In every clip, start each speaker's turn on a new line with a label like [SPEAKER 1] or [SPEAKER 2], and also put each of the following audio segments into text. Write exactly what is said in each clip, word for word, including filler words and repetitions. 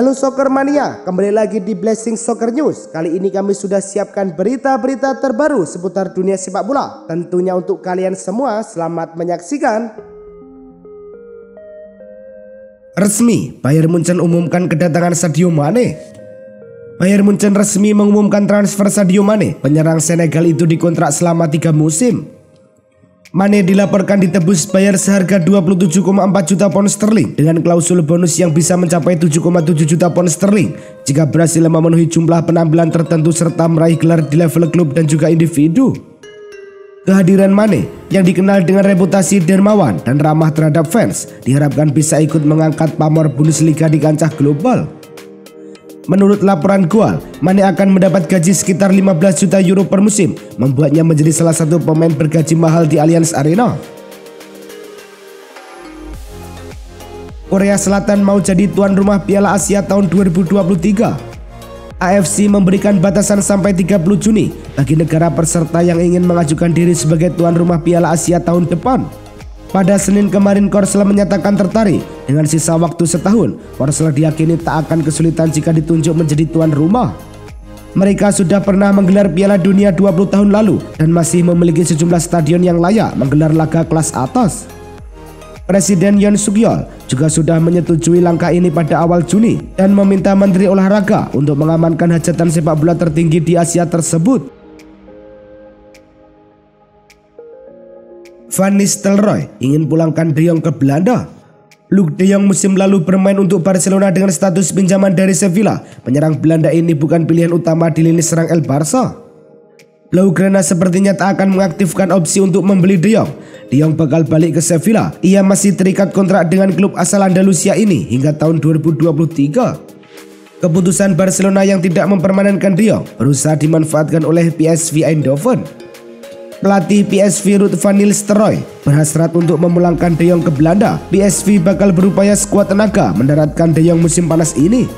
[SPEAKER 1] Halo Soccer Mania, kembali lagi di Blessing Soccer News. Kali ini kami sudah siapkan berita-berita terbaru seputar dunia sepak bola. Tentunya untuk kalian semua, selamat menyaksikan. Resmi, Bayern Munchen umumkan kedatangan Sadio Mane. Bayern Munchen resmi mengumumkan transfer Sadio Mane. Penyerang Senegal itu dikontrak selama tiga musim. Mane dilaporkan ditebus Bayern seharga dua puluh tujuh koma empat juta pound sterling dengan klausul bonus yang bisa mencapai tujuh koma tujuh juta pound sterling jika berhasil memenuhi jumlah penampilan tertentu serta meraih gelar di level klub dan juga individu. Kehadiran Mane yang dikenal dengan reputasi dermawan dan ramah terhadap fans diharapkan bisa ikut mengangkat pamor Bundesliga di kancah global. Menurut laporan Goal, Mane akan mendapat gaji sekitar lima belas juta euro per musim, membuatnya menjadi salah satu pemain bergaji mahal di Allianz Arena. Korea Selatan mau jadi tuan rumah Piala Asia tahun dua ribu dua puluh tiga. A F C memberikan batasan sampai tiga puluh Juni bagi negara peserta yang ingin mengajukan diri sebagai tuan rumah Piala Asia tahun depan. Pada Senin kemarin, Korsel menyatakan tertarik. Dengan sisa waktu setahun, Korsel diyakini tak akan kesulitan jika ditunjuk menjadi tuan rumah. Mereka sudah pernah menggelar Piala Dunia dua puluh tahun lalu dan masih memiliki sejumlah stadion yang layak menggelar laga kelas atas. Presiden Yoon Suk Yeol juga sudah menyetujui langkah ini pada awal Juni dan meminta Menteri Olahraga untuk mengamankan hajatan sepak bola tertinggi di Asia tersebut. Van Nistelrooy ingin pulangkan De Jong ke Belanda. Luuk De Jong musim lalu bermain untuk Barcelona dengan status pinjaman dari Sevilla. Penyerang Belanda ini bukan pilihan utama di lini serang El Barça. Blaugrana sepertinya tak akan mengaktifkan opsi untuk membeli De Jong. De Jong bakal balik ke Sevilla. Ia masih terikat kontrak dengan klub asal Andalusia ini hingga tahun dua ribu dua puluh tiga. Keputusan Barcelona yang tidak mempermanenkan De Jong berusaha dimanfaatkan oleh P S V Eindhoven. Pelatih P S V Ruud van Nistelrooy berhasrat untuk memulangkan De Jong ke Belanda. P S V bakal berupaya sekuat tenaga mendaratkan De Jong musim panas ini.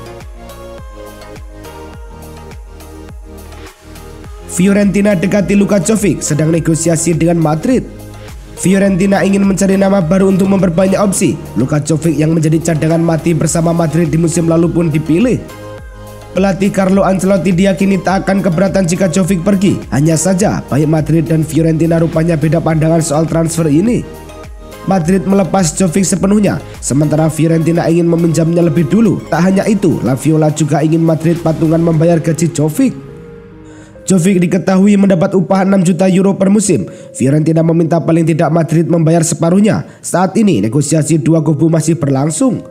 [SPEAKER 1] Fiorentina dekati Luka Jovic sedang negosiasi dengan Madrid. Fiorentina ingin mencari nama baru untuk memperbanyak opsi. Luka Jovic yang menjadi cadangan mati bersama Madrid di musim lalu pun dipilih. Pelatih Carlo Ancelotti diyakini tak akan keberatan jika Jovic pergi. Hanya saja, baik Madrid dan Fiorentina rupanya beda pandangan soal transfer ini. Madrid melepas Jovic sepenuhnya, sementara Fiorentina ingin meminjamnya lebih dulu. Tak hanya itu, La Viola juga ingin Madrid patungan membayar gaji Jovic. Jovic diketahui mendapat upah enam juta euro per musim. Fiorentina meminta paling tidak Madrid membayar separuhnya. Saat ini negosiasi dua kubu masih berlangsung.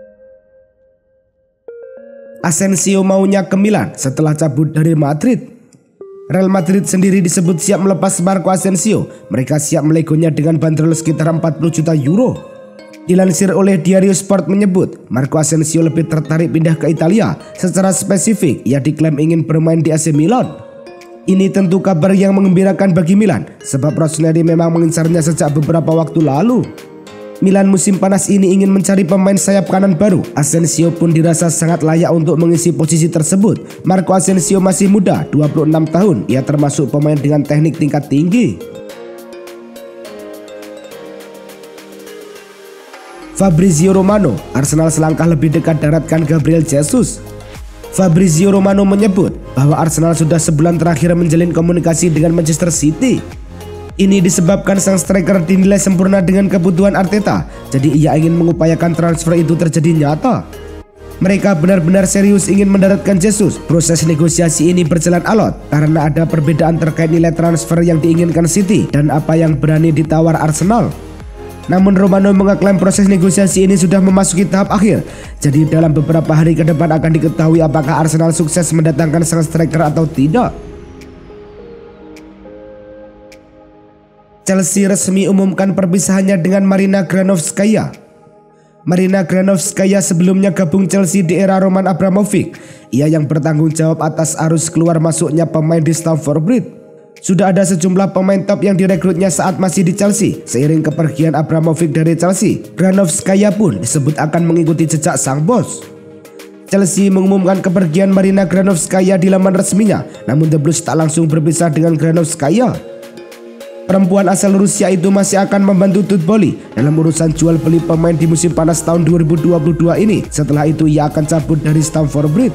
[SPEAKER 1] Asensio maunya ke Milan setelah cabut dari Madrid. Real Madrid sendiri disebut siap melepas Marco Asensio. Mereka siap melegonya dengan bandrol sekitar empat puluh juta euro. Dilansir oleh Diario Sport menyebut Marco Asensio lebih tertarik pindah ke Italia. Secara spesifik, ia diklaim ingin bermain di A C Milan. Ini tentu kabar yang mengembirakan bagi Milan, sebab Rossoneri memang mengincarnya sejak beberapa waktu lalu. Milan musim panas ini ingin mencari pemain sayap kanan baru. Asensio pun dirasa sangat layak untuk mengisi posisi tersebut. Marco Asensio masih muda, dua puluh enam tahun. Ia termasuk pemain dengan teknik tingkat tinggi. Fabrizio Romano, Arsenal selangkah lebih dekat daratkan Gabriel Jesus. Fabrizio Romano menyebut bahwa Arsenal sudah sebulan terakhir menjalin komunikasi dengan Manchester City. Ini disebabkan sang striker dinilai sempurna dengan kebutuhan Arteta, jadi ia ingin mengupayakan transfer itu terjadi nyata. Mereka benar-benar serius ingin mendaratkan Jesus. Proses negosiasi ini berjalan alot karena ada perbedaan terkait nilai transfer yang diinginkan City dan apa yang berani ditawar Arsenal. Namun Romano mengaklaim proses negosiasi ini sudah memasuki tahap akhir, jadi dalam beberapa hari ke depan akan diketahui apakah Arsenal sukses mendatangkan sang striker atau tidak. Chelsea resmi umumkan perpisahannya dengan Marina Granovskaya. Marina Granovskaya sebelumnya gabung Chelsea di era Roman Abramovich. Ia yang bertanggung jawab atas arus keluar masuknya pemain di Stamford Bridge. Sudah ada sejumlah pemain top yang direkrutnya saat masih di Chelsea. Seiring kepergian Abramovich dari Chelsea, Granovskaya pun disebut akan mengikuti jejak sang bos. Chelsea mengumumkan kepergian Marina Granovskaya di laman resminya, namun The Blues tak langsung berpisah dengan Granovskaya. Perempuan asal Rusia itu masih akan membantu Todd Boehly dalam urusan jual beli pemain di musim panas tahun dua ribu dua puluh dua ini. Setelah itu ia akan cabut dari Stamford Bridge.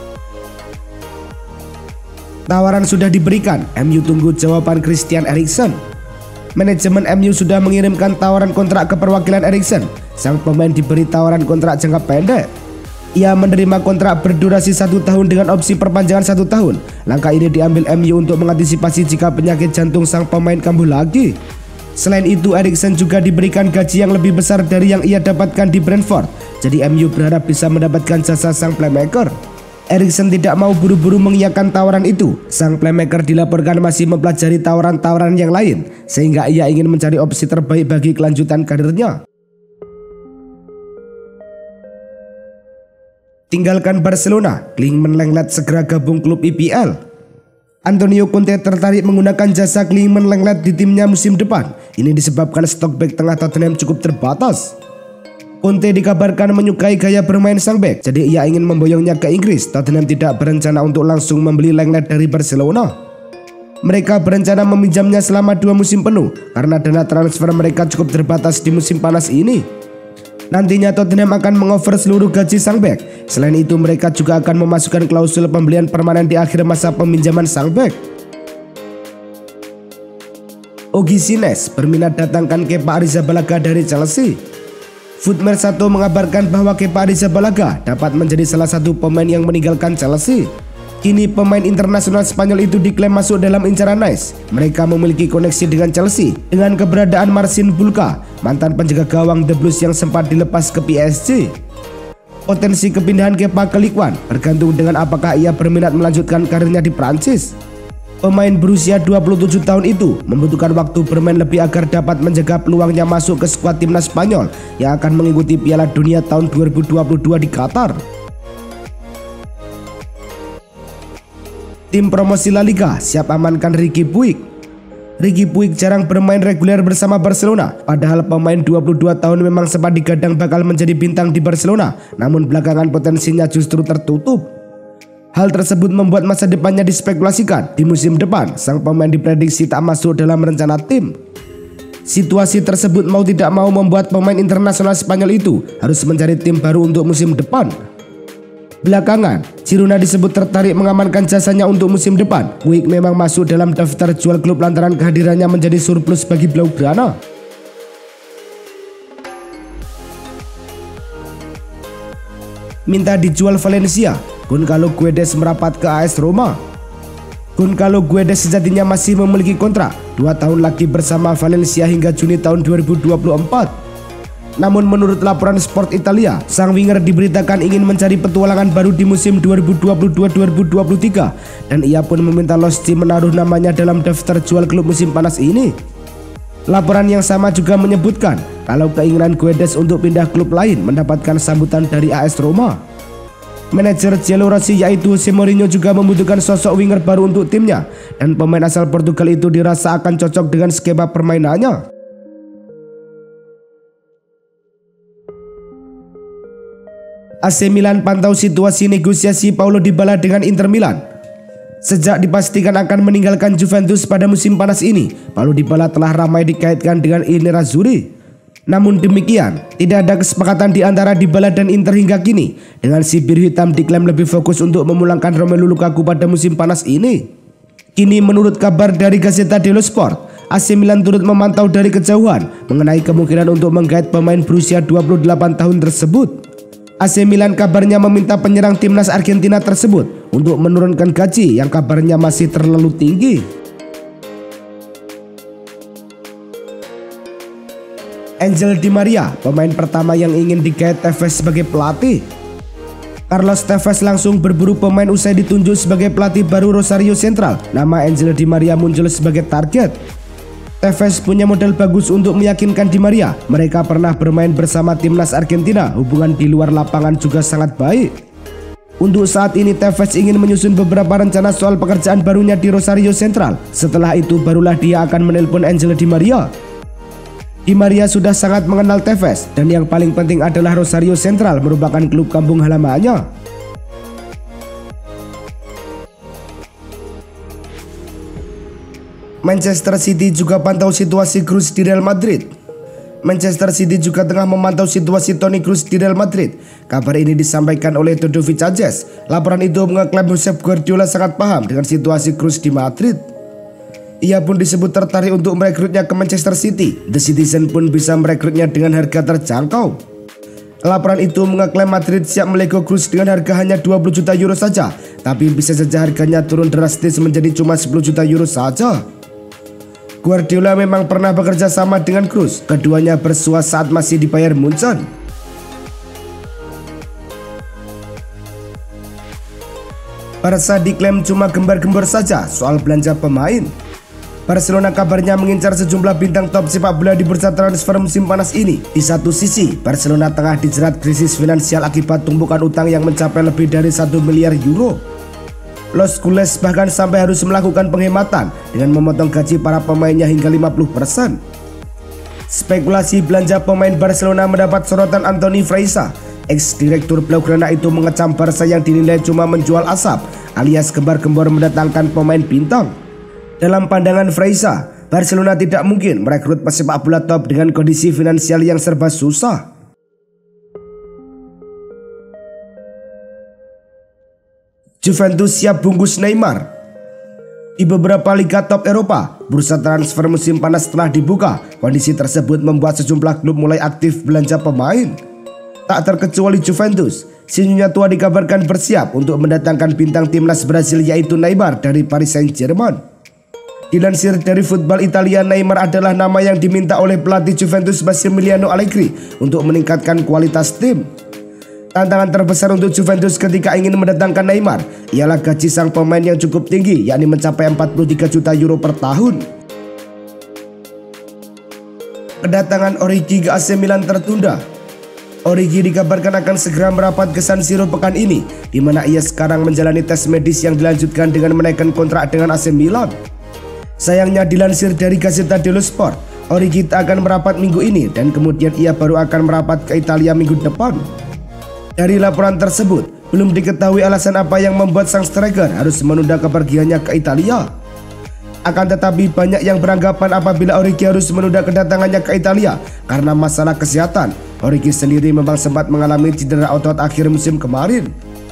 [SPEAKER 1] Tawaran sudah diberikan, M U tunggu jawaban Christian Eriksen. Manajemen M U sudah mengirimkan tawaran kontrak ke perwakilan Eriksen. Sang pemain diberi tawaran kontrak jangka pendek. Ia menerima kontrak berdurasi satu tahun dengan opsi perpanjangan satu tahun. Langkah ini diambil M U untuk mengantisipasi jika penyakit jantung sang pemain kambuh lagi. Selain itu, Eriksen juga diberikan gaji yang lebih besar dari yang ia dapatkan di Brentford. Jadi M U berharap bisa mendapatkan jasa sang playmaker. Eriksen tidak mau buru-buru mengiyakan tawaran itu. Sang playmaker dilaporkan masih mempelajari tawaran-tawaran yang lain, sehingga ia ingin mencari opsi terbaik bagi kelanjutan karirnya. Tinggalkan Barcelona, Klingman Lenglet segera gabung klub I P L. Antonio Conte tertarik menggunakan jasa Klingman Lenglet di timnya musim depan. Ini disebabkan stok bek tengah Tottenham cukup terbatas. Conte dikabarkan menyukai gaya bermain sang bek, jadi ia ingin memboyongnya ke Inggris. Tottenham tidak berencana untuk langsung membeli Lenglet dari Barcelona. Mereka berencana meminjamnya selama dua musim penuh karena dana transfer mereka cukup terbatas di musim panas ini. Nantinya Tottenham akan mengover seluruh gaji sang bek. Selain itu mereka juga akan memasukkan klausul pembelian permanen di akhir masa peminjaman sang bek. Ogi Sines berminat datangkan Kepa Arrizabalaga dari Chelsea. Footmail satu mengabarkan bahwa Kepa Arrizabalaga dapat menjadi salah satu pemain yang meninggalkan Chelsea. Kini pemain internasional Spanyol itu diklaim masuk dalam incaran Nice. Mereka memiliki koneksi dengan Chelsea dengan keberadaan Marcin Bulka, mantan penjaga gawang The Blues yang sempat dilepas ke P S G. Potensi kepindahan Kepa ke Ligue satu bergantung dengan apakah ia berminat melanjutkan karirnya di Prancis. Pemain berusia dua puluh tujuh tahun itu membutuhkan waktu bermain lebih agar dapat menjaga peluangnya masuk ke skuad timnas Spanyol yang akan mengikuti Piala Dunia tahun dua ribu dua puluh dua di Qatar. Tim promosi La Liga siap amankan Riqui Puig. Riqui Puig jarang bermain reguler bersama Barcelona, padahal pemain dua puluh dua tahun memang sempat digadang bakal menjadi bintang di Barcelona, namun belakangan potensinya justru tertutup. Hal tersebut membuat masa depannya dispekulasikan. Di musim depan, sang pemain diprediksi tak masuk dalam rencana tim. Situasi tersebut mau tidak mau membuat pemain internasional Spanyol itu harus mencari tim baru untuk musim depan. Belakangan, Girona disebut tertarik mengamankan jasanya untuk musim depan. Puig memang masuk dalam daftar jual klub lantaran kehadirannya menjadi surplus bagi Blaugrana. Minta dijual Valencia, Gonçalo Guedes merapat ke A S Roma. Gonçalo Guedes sejatinya masih memiliki kontrak dua tahun lagi bersama Valencia hingga Juni tahun dua ribu dua puluh empat. Namun menurut laporan Sport Italia, sang winger diberitakan ingin mencari petualangan baru di musim dua ribu dua puluh dua dua ribu dua puluh tiga dan ia pun meminta Losci menaruh namanya dalam daftar jual klub musim panas ini. Laporan yang sama juga menyebutkan kalau keinginan Guedes untuk pindah klub lain mendapatkan sambutan dari A S Roma. Manajer Cielo Rossi yaitu Jose Mourinho juga membutuhkan sosok winger baru untuk timnya dan pemain asal Portugal itu dirasa akan cocok dengan skema permainannya. A C Milan pantau situasi negosiasi Paulo Dybala dengan Inter Milan. Sejak dipastikan akan meninggalkan Juventus pada musim panas ini, Paulo Dybala telah ramai dikaitkan dengan I Nerazzurri. Namun demikian, tidak ada kesepakatan di antara Dybala dan Inter hingga kini. Dengan si biru hitam diklaim lebih fokus untuk memulangkan Romelu Lukaku pada musim panas ini. Kini menurut kabar dari Gazzetta dello Sport, A C Milan turut memantau dari kejauhan mengenai kemungkinan untuk menggait pemain berusia dua puluh delapan tahun tersebut. A C Milan kabarnya meminta penyerang timnas Argentina tersebut untuk menurunkan gaji yang kabarnya masih terlalu tinggi. Angel Di Maria, pemain pertama yang ingin digait Tevez sebagai pelatih. Carlos Tevez langsung berburu pemain usai ditunjuk sebagai pelatih baru Rosario Central. Nama Angel Di Maria muncul sebagai target. Tevez punya modal bagus untuk meyakinkan Di Maria. Mereka pernah bermain bersama timnas Argentina. Hubungan di luar lapangan juga sangat baik. Untuk saat ini Tevez ingin menyusun beberapa rencana soal pekerjaan barunya di Rosario Central. Setelah itu barulah dia akan menelpon Angel Di Maria. Di Maria sudah sangat mengenal Tevez dan yang paling penting adalah Rosario Central merupakan klub kampung halamannya. Manchester City juga pantau situasi Kroos di Real Madrid. Manchester City juga tengah memantau situasi Toni Kroos di Real Madrid. Kabar ini disampaikan oleh Todo Vicajes. Laporan itu mengeklaim Josep Guardiola sangat paham dengan situasi Kroos di Madrid. Ia pun disebut tertarik untuk merekrutnya ke Manchester City. The Citizen pun bisa merekrutnya dengan harga terjangkau. Laporan itu mengeklaim Madrid siap melego Kroos dengan harga hanya dua puluh juta euro saja, tapi bisa saja harganya turun drastis menjadi cuma sepuluh juta euro saja. Guardiola memang pernah bekerja sama dengan Kroos. Keduanya bersua saat masih di Bayern Munchen. Barca diklaim cuma gembar-gembor saja soal belanja pemain. Barcelona kabarnya mengincar sejumlah bintang top sepak bola di bursa transfer musim panas ini. Di satu sisi, Barcelona tengah dijerat krisis finansial akibat tumpukan utang yang mencapai lebih dari satu miliar euro. Los Culés bahkan sampai harus melakukan penghematan dengan memotong gaji para pemainnya hingga lima puluh persen. Spekulasi belanja pemain Barcelona mendapat sorotan Anthony Freisa. Ex-direktur Blaugrana itu mengecam Barca yang dinilai cuma menjual asap alias gembar-gembor mendatangkan pemain bintang. Dalam pandangan Freisa, Barcelona tidak mungkin merekrut pesepak bola top dengan kondisi finansial yang serba susah. Juventus siap bungkus Neymar. Di beberapa liga top Eropa, bursa transfer musim panas telah dibuka. Kondisi tersebut membuat sejumlah klub mulai aktif belanja pemain. Tak terkecuali Juventus, sinyalnya tua dikabarkan bersiap untuk mendatangkan bintang timnas Brasil yaitu Neymar dari Paris Saint-Germain. Dilansir dari Football Italia, Neymar adalah nama yang diminta oleh pelatih Juventus Massimiliano Allegri untuk meningkatkan kualitas tim. Tantangan terbesar untuk Juventus ketika ingin mendatangkan Neymar ialah gaji sang pemain yang cukup tinggi, yakni mencapai empat puluh tiga juta euro per tahun. Kedatangan Origi ke A C Milan tertunda. Origi dikabarkan akan segera merapat ke San Siro pekan ini, di mana ia sekarang menjalani tes medis yang dilanjutkan dengan menaikkan kontrak dengan A C Milan. Sayangnya, dilansir dari Gazzetta dello Sport, Origi tak akan merapat minggu ini dan kemudian ia baru akan merapat ke Italia minggu depan. Dari laporan tersebut, belum diketahui alasan apa yang membuat sang striker harus menunda kepergiannya ke Italia. Akan tetapi banyak yang beranggapan apabila Origi harus menunda kedatangannya ke Italia karena masalah kesehatan. Origi sendiri memang sempat mengalami cedera otot akhir musim kemarin.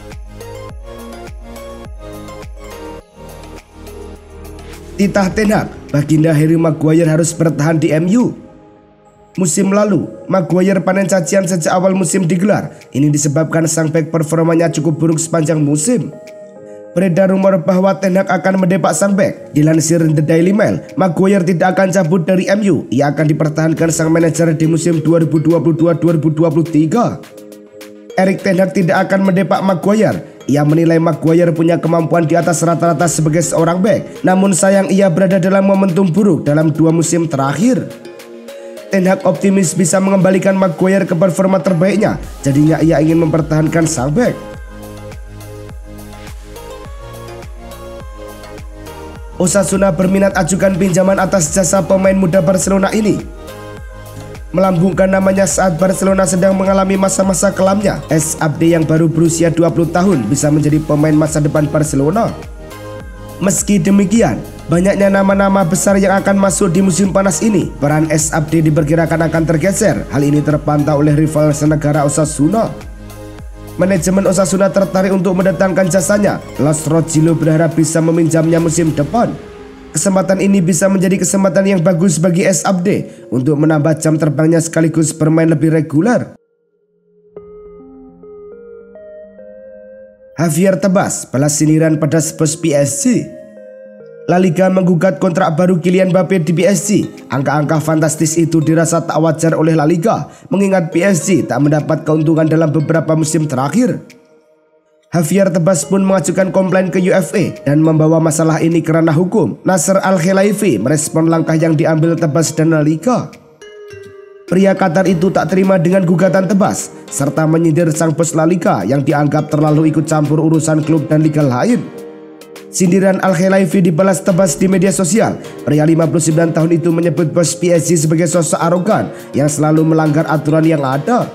[SPEAKER 1] Titah Ten Hag, baginda Harry Maguire harus bertahan di M U. Musim lalu, Maguire panen cacian sejak awal musim digelar. Ini disebabkan sang bek performanya cukup buruk sepanjang musim. Beredar rumor bahwa Ten Hag akan mendepak sang bek. Dilansir The Daily Mail, Maguire tidak akan cabut dari M U. Ia akan dipertahankan sang manajer di musim dua ribu dua puluh dua dua ribu dua puluh tiga. Erik Ten Hag tidak akan mendepak Maguire. Ia menilai Maguire punya kemampuan di atas rata-rata sebagai seorang bek. Namun sayang ia berada dalam momentum buruk dalam dua musim terakhir. Ten Hag optimis bisa mengembalikan Maguire ke performa terbaiknya. Jadinya ia ingin mempertahankan sang bek. Osasuna berminat ajukan pinjaman atas jasa pemain muda Barcelona ini. Melambungkan namanya saat Barcelona sedang mengalami masa-masa kelamnya, S Abde yang baru berusia dua puluh tahun bisa menjadi pemain masa depan Barcelona. Meski demikian, banyaknya nama-nama besar yang akan masuk di musim panas ini. Peran S Abde diperkirakan akan tergeser. Hal ini terpantau oleh rival senegara Osasuna. Manajemen Osasuna tertarik untuk mendatangkan jasanya. Los Rojillo berharap bisa meminjamnya musim depan. Kesempatan ini bisa menjadi kesempatan yang bagus bagi S Abde untuk menambah jam terbangnya sekaligus bermain lebih reguler. Javier Tebas balas sindiran pada Spurs P S G. La Liga menggugat kontrak baru Kylian Mbappe di P S G. Angka-angka fantastis itu dirasa tak wajar oleh La Liga, mengingat P S G tak mendapat keuntungan dalam beberapa musim terakhir. Javier Tebas pun mengajukan komplain ke U F A dan membawa masalah ini ke ranah hukum. Nasser Al-Khelaifi merespon langkah yang diambil Tebas dan La Liga. Pria Qatar itu tak terima dengan gugatan Tebas, serta menyindir sang bos La Liga yang dianggap terlalu ikut campur urusan klub dan liga lain. Sindiran Al-Khelaifi dibalas Tebas di media sosial. Pria lima puluh sembilan tahun itu menyebut bos P S G sebagai sosok arogan yang selalu melanggar aturan yang ada.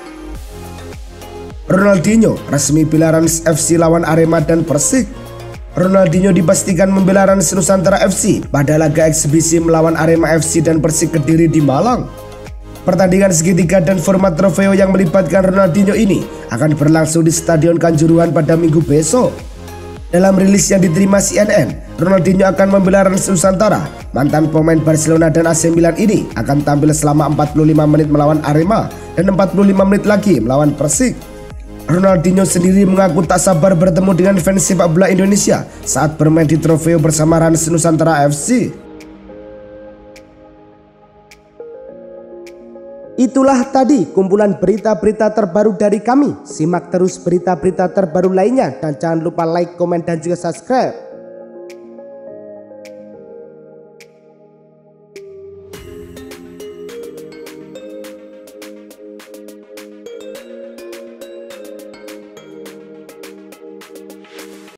[SPEAKER 1] Ronaldinho resmi bela Rans F C lawan Arema dan Persik. Ronaldinho dipastikan membela Rans Nusantara F C pada laga eksibisi melawan Arema F C dan Persik Kediri di Malang. Pertandingan segitiga dan format trofeo yang melibatkan Ronaldinho ini akan berlangsung di Stadion Kanjuruhan pada minggu besok. Dalam rilis yang diterima C N N, Ronaldinho akan membela Rans Nusantara. Mantan pemain Barcelona dan A C Milan ini akan tampil selama empat puluh lima menit melawan Arema dan empat puluh lima menit lagi melawan Persik. Ronaldinho sendiri mengaku tak sabar bertemu dengan fans sepak bola Indonesia saat bermain di trofeo bersama Rans Nusantara F C. Itulah tadi kumpulan berita-berita terbaru dari kami. Simak terus berita-berita terbaru lainnya dan jangan lupa like, komen, dan juga subscribe.